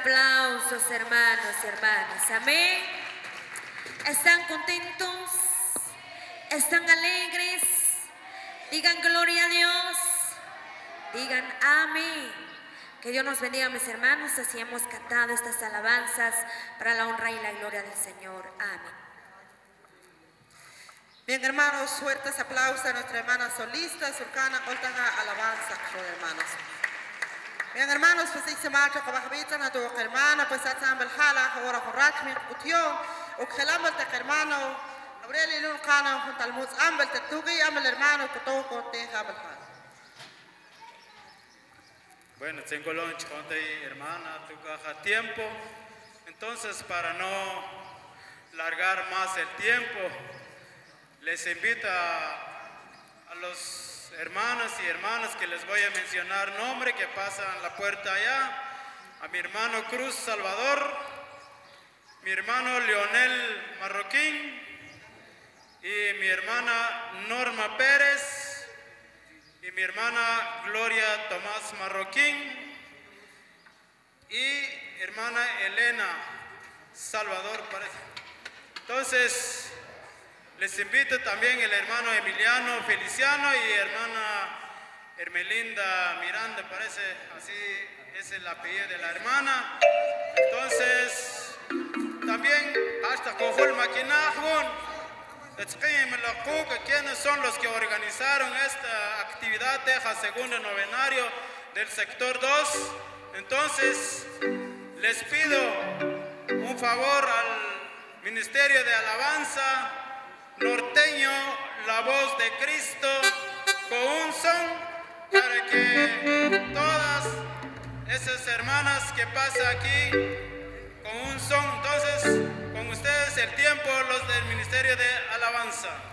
aplausos, hermanos y hermanas. Amén. ¿Están contentos? ¿Están alegres? Digan gloria a Dios. Digan amén. Que Dios nos bendiga, mis hermanos. Así hemos cantado estas alabanzas para la honra y la gloria del Señor. Amén. Bien, hermanos, fuertes aplausos a nuestra hermana solista, Surcana Oltaga Alabanza, hermanos. Bien, hermanos, pues se marcha con bajavita, na tu hermana, pues hasta el jala, ahora con Rachmi, Utión, o que la malta hermano, Aureli Lulcana, junto al Muz, Ambel, Tetugi, Ambel, hermano, que todo con te, Ambel, Bueno, tengo lunch con hermana, tu caja tiempo. Entonces, para no largar más el tiempo, les invito a los hermanos y hermanas que les voy a mencionar nombre, que pasan la puerta allá. A mi hermano Cruz Salvador, mi hermano Leonel Marroquín y mi hermana Norma Pérez. Y mi hermana Gloria Tomás Marroquín y hermana Elena Salvador, parece. Entonces, les invito también el hermano Emiliano Feliciano y hermana Hermelinda Miranda, parece, así es el apellido de la hermana. Entonces, también hasta Cojul Maquinajun. ¿Quiénes son los que organizaron esta actividad Teja Segundo Novenario del sector 2? Entonces, les pido un favor al Ministerio de Alabanza Norteño, La Voz de Cristo, con un son para que todas esas hermanas que pasan aquí con un son. Entonces, con ustedes el tiempo, los del Ministerio de Alabanza.